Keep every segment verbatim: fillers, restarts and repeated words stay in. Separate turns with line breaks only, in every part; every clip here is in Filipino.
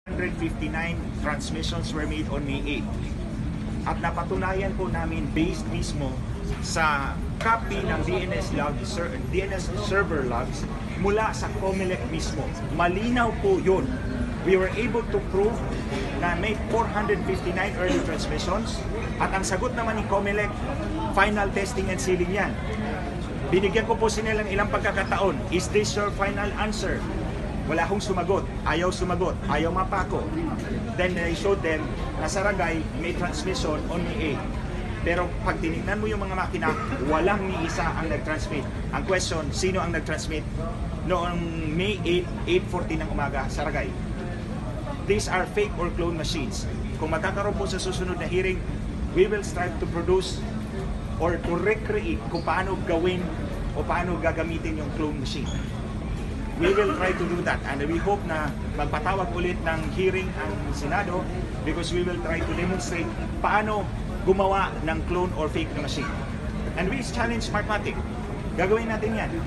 one hundred fifty-nine transmissions were made on May eighth. At napatunayan po namin based mismo sa copy ng D N S log, D N S server logs mula sa COMELEC mismo. Malinaw po yun. We were able to prove na may four hundred fifty-nine early transmissions at ang sagot naman ni COMELEC, final testing and sealing yan. Binigyan ko po sila ng ilang pagkakataon. Is this your final answer? Wala akong sumagot, ayaw sumagot, ayaw mapako. Then I showed them na sa Ragay may transmission on May eighth. Pero pag tinignan mo yung mga makina, walang ni isa ang nag-transmit. Ang question, sino ang nag-transmit noong May eighth, eight forty ng umaga sa Ragay? These are fake or clone machines. Kung magkakaroon po sa susunod na hearing, we will strive to produce or to recreate kung paano gawin o paano gagamitin yung clone machine. We will try to do that and we hope na magpatawag ulit ng hearing ang Senado because we will try to demonstrate paano gumawa ng clone or fake na machine. And we challenge Smartmatic. Gagawin natin yan.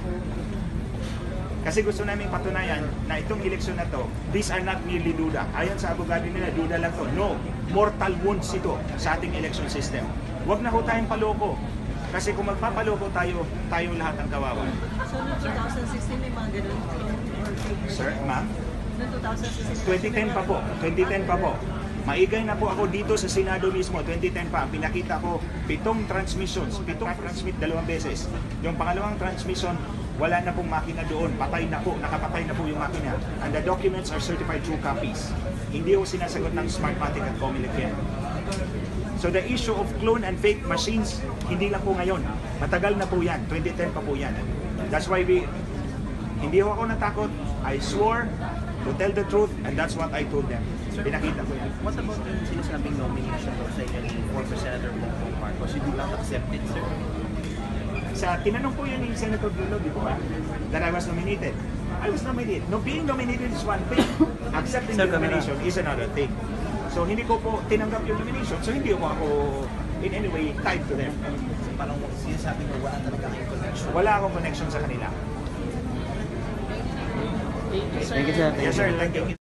Kasi gusto namin patunayan na itong eleksyon na to, these are not merely duda. Ayon sa abogado nila, duda lang to. No, mortal wounds ito sa ating election system. Huwag na ho tayong paloko. Kasi kung magpapaloko tayo, tayo lahat ang kawawa.
So, noong twenty sixteen may mga ganun?
Sir, ma'am?
Noong twenty sixteen?
twenty ten pa po. twenty ten pa po. Maigay na po ako dito sa Senado mismo. twenty ten pa. Pinakita ko pitong transmissions. Pitong transmit dalawang beses. Yung pangalawang transmission, wala na pong makina doon. Patay na po. Nakapatay na po yung makina. And the documents are certified true copies. Hindi ko sinasagot ng Smartmatic at COMELEC yan. So the issue of clone and fake machines, hindi lang po ngayon. Matagal na po yan. twenty ten pa po yan. That's why we, hindi ho ako natakot. I swore to tell the truth and that's what I told them. Pinakita ko yan.
What about yung sinasabing nomination daw sa inyo ni former Senator Bongbong Marcos? You did not accept it, sir?
Sa tinanong po yun ni Senator Bruno, di po ba? That I was nominated. I was nominated. No, being nominated is one thing. Accepting the nomination is another thing. So hindi ko po tinanggap yung nomination, so hindi ko ako in any way tied to them.
So, parang sinasabi mo wala talaga kayong connection?
Wala akong connection sa kanila.
Thank you, sir.
Yes sir, thank you.